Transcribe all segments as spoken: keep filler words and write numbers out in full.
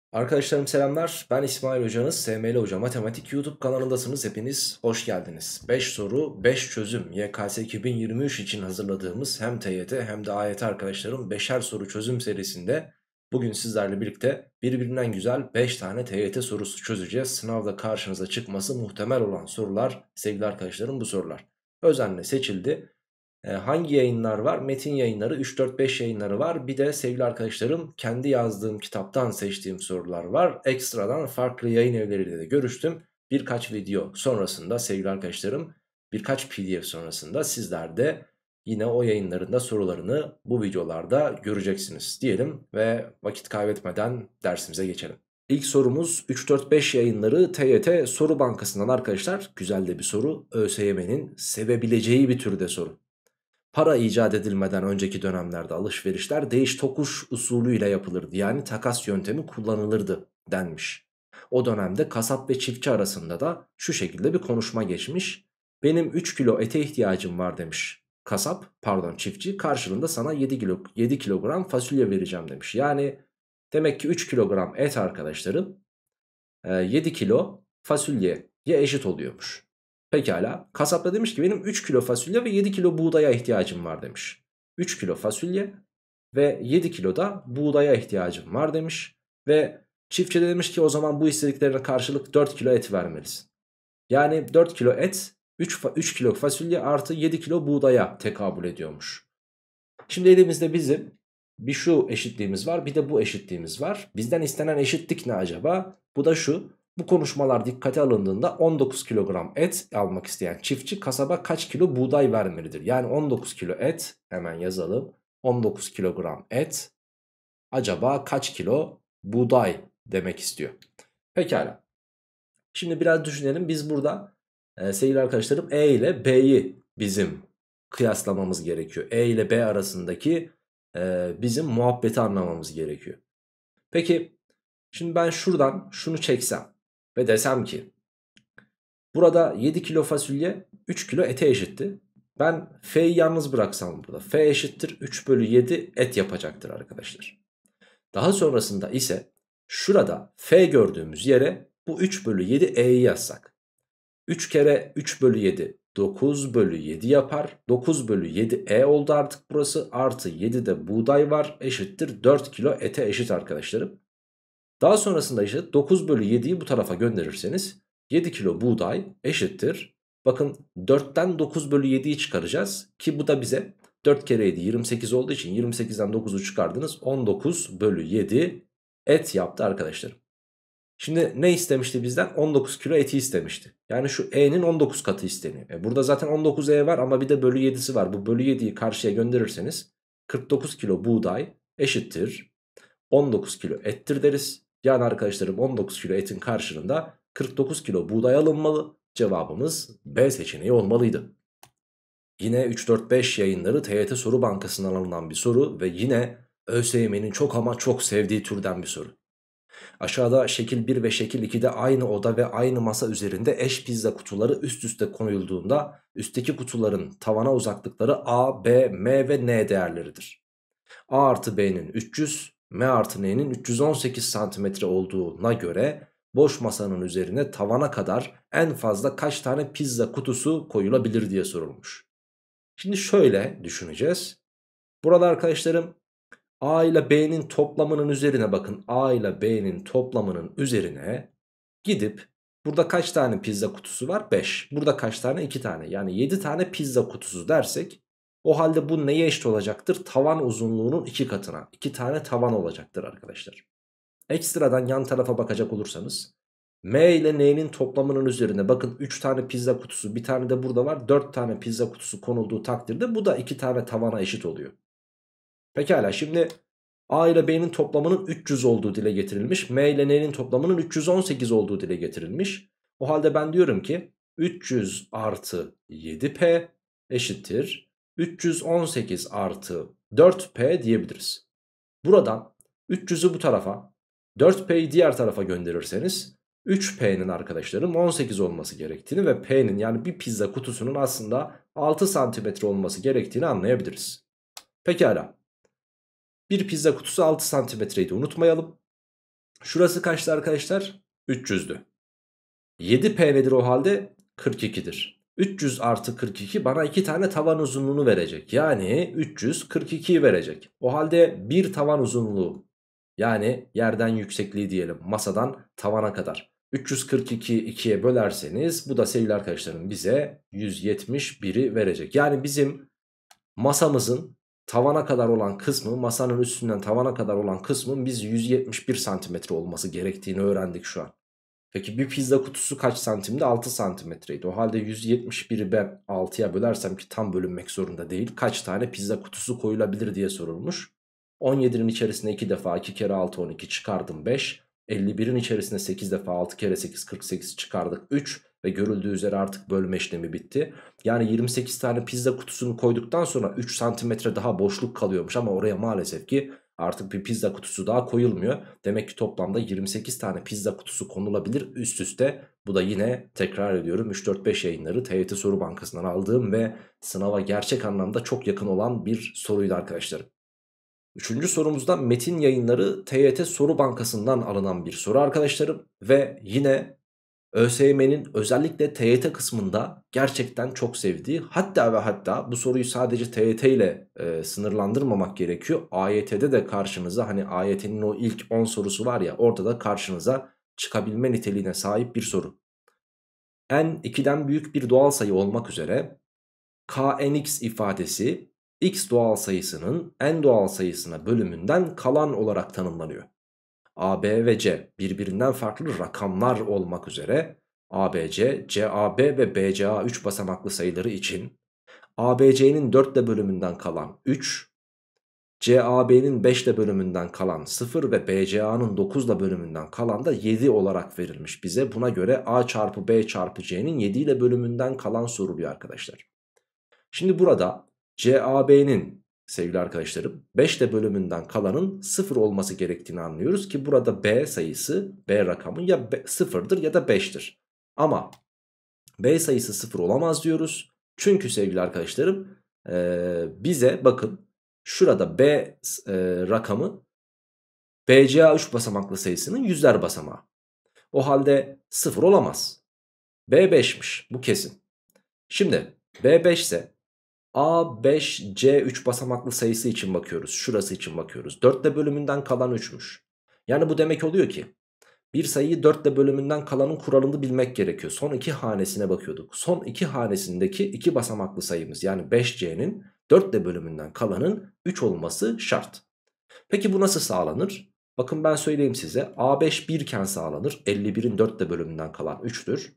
Arkadaşlarım selamlar. Ben İsmail Hocanız. S M L Hoca Matematik YouTube kanalındasınız. Hepiniz hoş geldiniz. beş soru, beş çözüm. Y K S iki bin yirmi üç için hazırladığımız hem T Y T hem de A Y T arkadaşlarım beşer soru çözüm serisinde bugün sizlerle birlikte birbirinden güzel beş tane T Y T sorusu çözeceğiz. Sınavda karşınıza çıkması muhtemel olan sorular sevgili arkadaşlarım bu sorular. Özenle seçildi. E, hangi yayınlar var? Metin yayınları, üç dört beş yayınları var. Bir de sevgili arkadaşlarım kendi yazdığım kitaptan seçtiğim sorular var. Ekstradan farklı yayın evleriyle de görüştüm. Birkaç video sonrasında sevgili arkadaşlarım, birkaç P D F sonrasında sizler de yine o yayınlarında sorularını bu videolarda göreceksiniz diyelim ve vakit kaybetmeden dersimize geçelim. İlk sorumuz üç dört beş yayınları T Y T soru bankasından arkadaşlar. Güzel de bir soru. ÖSYM'nin sevebileceği bir türde soru. Para icat edilmeden önceki dönemlerde alışverişler değiş tokuş usulüyle yapılırdı. Yani takas yöntemi kullanılırdı denmiş. O dönemde kasap ve çiftçi arasında da şu şekilde bir konuşma geçmiş. Benim üç kilo ete ihtiyacım var demiş. Kasap, pardon çiftçi, karşılığında sana yedi kilo, yedi kilogram fasulye vereceğim demiş. Yani demek ki üç kilogram et arkadaşlarım e, yedi kilo fasulyeye eşit oluyormuş. Pekala. Kasap da demiş ki benim üç kilo fasulye ve yedi kilo buğdaya ihtiyacım var demiş. üç kilo fasulye ve yedi kilo da buğdaya ihtiyacım var demiş. Ve çiftçi de demiş ki o zaman bu istediklerine karşılık dört kilo et vermelisin. Yani dört kilo et üç, üç kilo fasulye artı yedi kilo buğdaya tekabül ediyormuş. Şimdi elimizde bizim bir şu eşitliğimiz var, bir de bu eşitliğimiz var. Bizden istenen eşitlik ne acaba? Bu da şu: bu konuşmalar dikkate alındığında on dokuz kilogram et almak isteyen çiftçi kasaba kaç kilo buğday vermelidir? Yani on dokuz kilo et, hemen yazalım, on dokuz kilogram et acaba kaç kilo buğday demek istiyor. Pekala. Şimdi biraz düşünelim. Biz burada e, sevgili arkadaşlarım E ile B'yi bizim kıyaslamamız gerekiyor. E ile B arasındaki e, bizim muhabbeti anlamamız gerekiyor. Peki şimdi ben şuradan şunu çeksem ve desem ki burada yedi kilo fasulye üç kilo ete eşitti. Ben F'yi yalnız bıraksam burada F eşittir üç bölü yedi et yapacaktır arkadaşlar. Daha sonrasında ise şurada F gördüğümüz yere bu üç bölü yedi E'yi yazsak. üç kere üç bölü yedi dokuz bölü yedi yapar. dokuz bölü yedi E oldu artık burası. Artı yedi de buğday var, eşittir dört kilo ete eşit arkadaşlarım. Daha sonrasında işte dokuz bölü yediyi bu tarafa gönderirseniz yedi kilo buğday eşittir. Bakın dörtten dokuz bölü yediyi çıkaracağız ki bu da bize dört kere yedi yirmi sekiz olduğu için yirmi sekizden dokuzu çıkardınız, on dokuz bölü yedi et yaptı arkadaşlarım. Şimdi ne istemişti bizden? on dokuz kilo eti istemişti. Yani şu E'nin on dokuz katı isteniyor. E burada zaten on dokuz E var ama bir de bölü yedisi var. Bu bölü yediyi karşıya gönderirseniz kırk dokuz kilo buğday eşittir on dokuz kilo ettir deriz. Yani arkadaşlarım on dokuz kilo etin karşılığında kırk dokuz kilo buğday alınmalı. Cevabımız B seçeneği olmalıydı. Yine üç dört beş yayınları T Y T soru bankasından alınan bir soru ve yine ÖSYM'nin çok ama çok sevdiği türden bir soru. Aşağıda şekil bir ve şekil ikide aynı oda ve aynı masa üzerinde eş pizza kutuları üst üste koyulduğunda üstteki kutuların tavana uzaklıkları A, B, M ve N değerleridir. A artı B'nin üç yüz, M artı N'nin üç yüz on sekiz santimetre olduğuna göre boş masanın üzerine tavana kadar en fazla kaç tane pizza kutusu koyulabilir diye sorulmuş. Şimdi şöyle düşüneceğiz. Burada arkadaşlarım A ile B'nin toplamının üzerine bakın. A ile B'nin toplamının üzerine gidip burada kaç tane pizza kutusu var? beş. Burada kaç tane? iki tane. Yani yedi tane pizza kutusu dersek o halde bu neye eşit olacaktır? Tavan uzunluğunun iki katına. iki tane tavan olacaktır arkadaşlar. Ekstradan yan tarafa bakacak olursanız M ile N'nin toplamının üzerine bakın üç tane pizza kutusu, bir tane de burada var, dört tane pizza kutusu konulduğu takdirde bu da iki tane tavana eşit oluyor. Pekala, şimdi A ile B'nin toplamının üç yüz olduğu dile getirilmiş. M ile N'nin toplamının üç yüz on sekiz olduğu dile getirilmiş. O halde ben diyorum ki üç yüz artı yedi P eşittir üç yüz on sekiz artı dört P diyebiliriz. Buradan üç yüzü bu tarafa, dört P'yi diğer tarafa gönderirseniz üç P'nin arkadaşlarım on sekiz olması gerektiğini ve P'nin, yani bir pizza kutusunun aslında altı santimetre olması gerektiğini anlayabiliriz. Pekala. Bir pizza kutusu altı santimetreydi, unutmayalım. Şurası kaçtı arkadaşlar? üç yüzdü. yedi P nedir o halde? kırk ikidir. üç yüz artı kırk iki bana iki tane tavan uzunluğunu verecek. Yani üç yüz kırk ikiyi verecek. O halde bir tavan uzunluğu, yani yerden yüksekliği diyelim, masadan tavana kadar, üç yüz kırk ikiyi ikiye bölerseniz bu da sevgili arkadaşlarım bize yüz yetmiş biri verecek. Yani bizim masamızın tavana kadar olan kısmı, masanın üstünden tavana kadar olan kısmın biz yüz yetmiş bir santimetre olması gerektiğini öğrendik şu an. Peki bir pizza kutusu kaç santimdi? altı santimetreydi. O halde yüz yetmiş biri ben altıya bölersem, ki tam bölünmek zorunda değil, kaç tane pizza kutusu koyulabilir diye sorulmuş. on yedinin içerisine iki defa iki kere altı on iki çıkardım beş. elli birin içerisine sekiz defa altı kere sekiz kırk sekiz çıkardık üç. Ve görüldüğü üzere artık bölme işlemi bitti. Yani yirmi sekiz tane pizza kutusunu koyduktan sonra üç santimetre daha boşluk kalıyormuş. Ama oraya maalesef ki artık bir pizza kutusu daha koyulmuyor. Demek ki toplamda yirmi sekiz tane pizza kutusu konulabilir üst üste. Bu da yine tekrar ediyorum üç dört beş yayınları T Y T Soru Bankası'ndan aldığım ve sınava gerçek anlamda çok yakın olan bir soruydu arkadaşlarım. Üçüncü sorumuzda Metin Yayınları T Y T Soru Bankası'ndan alınan bir soru arkadaşlarım. Ve yine ÖSYM'nin özellikle T Y T kısmında gerçekten çok sevdiği, hatta ve hatta bu soruyu sadece T Y T ile e, sınırlandırmamak gerekiyor. A Y T'de de karşınıza, hani A Y T'nin o ilk on sorusu var ya, orada da karşınıza çıkabilme niteliğine sahip bir soru. N ikiden büyük bir doğal sayı olmak üzere Knx ifadesi x doğal sayısının n doğal sayısına bölümünden kalan olarak tanımlanıyor. A, B ve C birbirinden farklı rakamlar olmak üzere A B C, C A B ve B C A üç basamaklı sayıları için A B C'nin dört ile bölümünden kalan üç, C A B'nin beş ile bölümünden kalan sıfır ve B C A'nın dokuz ile bölümünden kalan da yedi olarak verilmiş bize. Buna göre A çarpı B çarpı C'nin yedi ile bölümünden kalan soruluyor arkadaşlar. Şimdi burada C A B'nin, sevgili arkadaşlarım, beş ile bölümünden kalanın sıfır olması gerektiğini anlıyoruz ki burada B sayısı, B rakamı ya sıfırdır ya da beştir. Ama B sayısı sıfır olamaz diyoruz. Çünkü sevgili arkadaşlarım ee, bize bakın şurada B e, rakamı B C A üç basamaklı sayısının yüzler basamağı. O halde sıfır olamaz. B beşmiş, bu kesin. Şimdi B beş ise A beş C üç basamaklı sayısı için bakıyoruz. Şurası için bakıyoruz. dört ile bölümünden kalan üçmüş. Yani bu demek oluyor ki bir sayıyı dört ile bölümünden kalanın kuralını bilmek gerekiyor. Son iki hanesine bakıyorduk. Son iki hanesindeki iki basamaklı sayımız, yani beş C'nin dört ile bölümünden kalanın üç olması şart. Peki bu nasıl sağlanır? Bakın ben söyleyeyim size. A beş bir iken sağlanır. elli birin dört ile bölümünden kalan üçtür.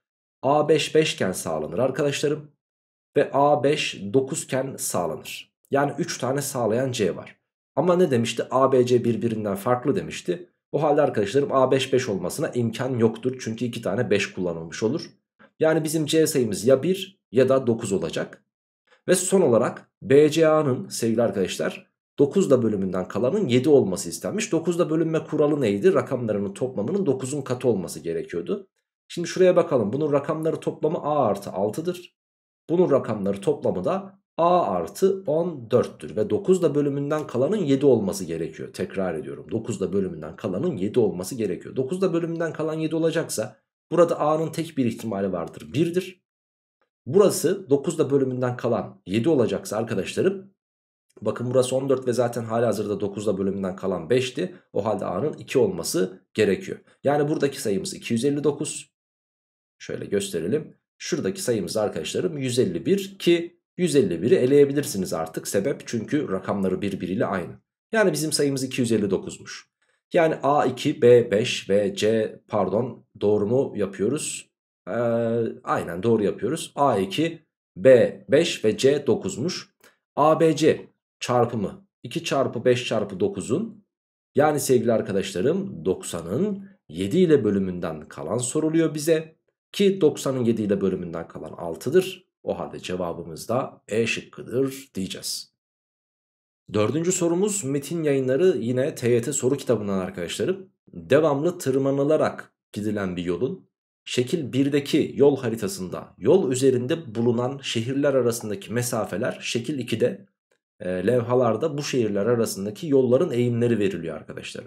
A beş beş iken sağlanır arkadaşlarım. Ve A beş dokuz iken sağlanır. Yani üç tane sağlayan C var. Ama ne demişti? A B C birbirinden farklı demişti. O halde arkadaşlarım A beş beş olmasına imkan yoktur. Çünkü iki tane beş kullanılmış olur. Yani bizim C sayımız ya bir ya da dokuz olacak. Ve son olarak B C A'nın, sevgili arkadaşlar, dokuz ile bölümünden kalanın yedi olması istenmiş. dokuz ile bölünme kuralı neydi? Rakamlarının toplamının dokuzun katı olması gerekiyordu. Şimdi şuraya bakalım. Bunun rakamları toplamı A artı altıdır. Bunun rakamları toplamı da A artı on dörttür. Ve dokuz ile bölümünden kalanın yedi olması gerekiyor. Tekrar ediyorum. dokuz ile bölümünden kalanın yedi olması gerekiyor. dokuz ile bölümünden kalan yedi olacaksa burada A'nın tek bir ihtimali vardır. birdir. Burası dokuz ile bölümünden kalan yedi olacaksa arkadaşlarım, bakın burası on dört ve zaten halihazırda dokuz ile bölümünden kalan beşti. O halde A'nın iki olması gerekiyor. Yani buradaki sayımız iki yüz elli dokuz. Şöyle gösterelim. Şuradaki sayımız arkadaşlarım yüz elli bir, ki yüz elli biri eleyebilirsiniz artık. Sebep, çünkü rakamları birbiriyle aynı. Yani bizim sayımız iki yüz elli dokuzmuş. Yani A iki, B beş ve C, pardon, doğru mu yapıyoruz? Ee, aynen doğru yapıyoruz. A iki, B beş ve C dokuzmuş. A B C çarpımı iki çarpı beş çarpı dokuzun, yani sevgili arkadaşlarım doksanın yedi ile bölümünden kalan soruluyor bize. Ki doksanın yedi ile bölümünden kalan altıdır. O halde cevabımız da E şıkkıdır diyeceğiz. Dördüncü sorumuz Metin Yayınları, yine T Y T soru kitabından arkadaşlarım. Devamlı tırmanılarak gidilen bir yolun şekil birdeki yol haritasında yol üzerinde bulunan şehirler arasındaki mesafeler, şekil ikide e, levhalarda bu şehirler arasındaki yolların eğimleri veriliyor arkadaşlarım.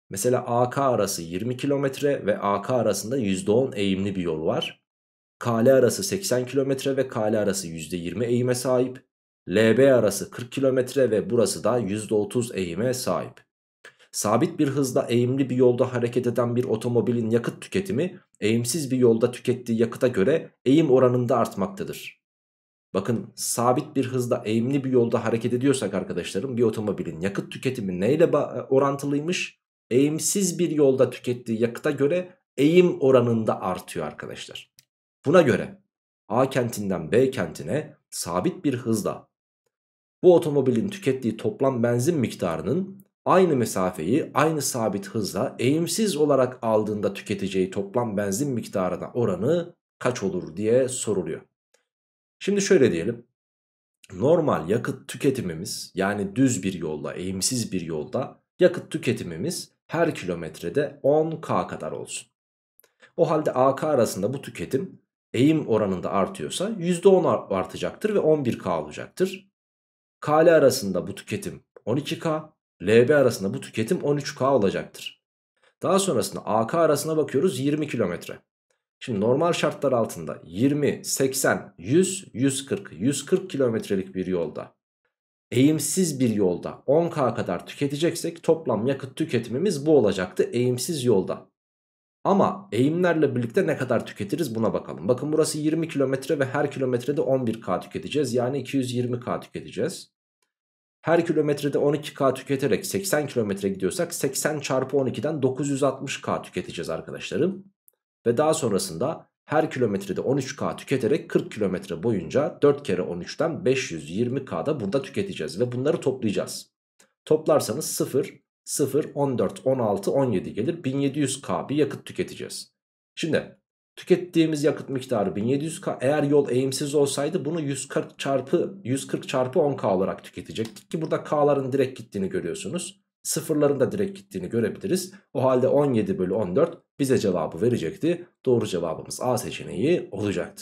Mesela A K arası yirmi kilometre ve A K arasında yüzde on eğimli bir yol var. K L arası seksen kilometre ve K L arası yüzde yirmi eğime sahip. L B arası kırk kilometre ve burası da yüzde otuz eğime sahip. Sabit bir hızla eğimli bir yolda hareket eden bir otomobilin yakıt tüketimi eğimsiz bir yolda tükettiği yakıta göre eğim oranında artmaktadır. Bakın, sabit bir hızla eğimli bir yolda hareket ediyorsak arkadaşlarım, bir otomobilin yakıt tüketimi neyle orantılıymış? Eğimsiz bir yolda tükettiği yakıta göre eğim oranında artıyor arkadaşlar. Buna göre A kentinden B kentine sabit bir hızla bu otomobilin tükettiği toplam benzin miktarının aynı mesafeyi aynı sabit hızla eğimsiz olarak aldığında tüketeceği toplam benzin miktarına oranı kaç olur diye soruluyor. Şimdi şöyle diyelim. Normal yakıt tüketimimiz, yani düz bir yolda, eğimsiz bir yolda yakıt tüketimimiz her kilometrede on K kadar olsun. O halde A K arasında bu tüketim eğim oranında artıyorsa yüzde on artacaktır ve on bir K olacaktır. K L arasında bu tüketim on iki K, L B arasında bu tüketim on üç K olacaktır. Daha sonrasında A K arasına bakıyoruz, yirmi kilometre. Şimdi normal şartlar altında yirmi, seksen, yüz, yüz kırk, yüz kırk kilometrelik bir yolda, eğimsiz bir yolda on K kadar tüketeceksek toplam yakıt tüketimimiz bu olacaktı eğimsiz yolda. Ama eğimlerle birlikte ne kadar tüketiriz buna bakalım. Bakın, burası yirmi kilometre ve her kilometrede on bir K tüketeceğiz. Yani iki yüz yirmi K tüketeceğiz. Her kilometrede on iki K tüketerek seksen kilometre gidiyorsak seksen çarpı on ikiden dokuz yüz altmış K tüketeceğiz arkadaşlarım. Ve daha sonrasında her kilometrede on üç K tüketerek kırk kilometre boyunca dört kere on üçten beş yüz yirmi K'da burada tüketeceğiz. Ve bunları toplayacağız. Toplarsanız sıfır, sıfır, on dört, on altı, on yedi gelir. bin yedi yüz K bir yakıt tüketeceğiz. Şimdi tükettiğimiz yakıt miktarı bin yedi yüz K. Eğer yol eğimsiz olsaydı bunu yüz kırk çarpı yüz kırk çarpı on K olarak tüketecektik ki burada K'ların direkt gittiğini görüyorsunuz. Sıfırların da direkt gittiğini görebiliriz. O halde on yedi bölü on dört bize cevabı verecekti. Doğru cevabımız A seçeneği olacaktı.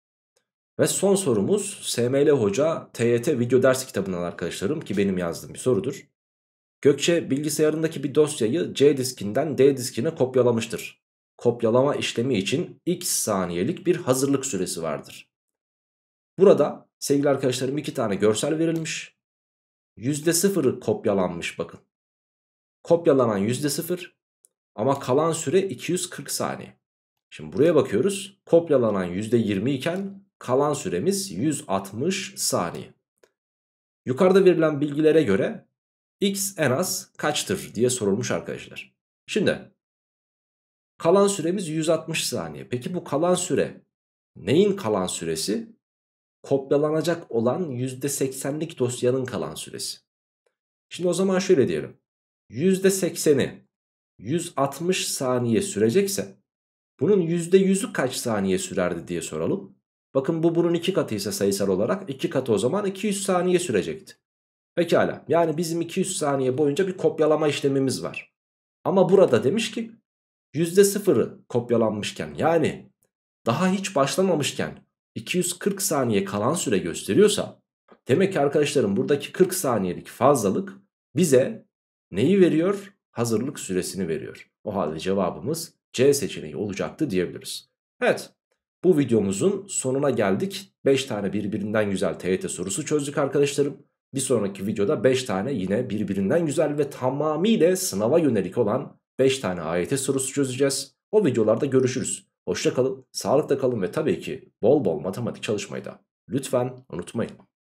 Ve son sorumuz S M L Hoca T Y T video ders kitabından arkadaşlarım, ki benim yazdığım bir sorudur. Gökçe bilgisayarındaki bir dosyayı C diskinden D diskine kopyalamıştır. Kopyalama işlemi için x saniyelik bir hazırlık süresi vardır. Burada sevgili arkadaşlarım iki tane görsel verilmiş. yüzde sıfırı kopyalanmış bakın. Kopyalanan yüzde sıfır ama kalan süre iki yüz kırk saniye. Şimdi buraya bakıyoruz. Kopyalanan yüzde yirmi iken kalan süremiz yüz altmış saniye. Yukarıda verilen bilgilere göre x en az kaçtır diye sorulmuş arkadaşlar. Şimdi kalan süremiz yüz altmış saniye. Peki bu kalan süre neyin kalan süresi? Kopyalanacak olan yüzde seksenlik dosyanın kalan süresi. Şimdi o zaman şöyle diyelim. yüzde sekseni yüz altmış saniye sürecekse bunun yüzde yüzü kaç saniye sürerdi diye soralım. Bakın, bu bunun iki katıysa sayısal olarak iki katı, o zaman iki yüz saniye sürecekti. Pekala, yani bizim iki yüz saniye boyunca bir kopyalama işlemimiz var. Ama burada demiş ki yüzde sıfırı kopyalanmışken, yani daha hiç başlamamışken iki yüz kırk saniye kalan süre gösteriyorsa demek ki arkadaşlarım buradaki kırk saniyelik fazlalık bize neyi veriyor? Hazırlık süresini veriyor. O halde cevabımız C seçeneği olacaktı diyebiliriz. Evet, bu videomuzun sonuna geldik. beş tane birbirinden güzel T Y T sorusu çözdük arkadaşlarım. Bir sonraki videoda beş tane yine birbirinden güzel ve tamamıyla sınava yönelik olan beş tane A Y T sorusu çözeceğiz. O videolarda görüşürüz. Hoşça kalın, sağlıkla kalın ve tabii ki bol bol matematik çalışmayı da lütfen unutmayın.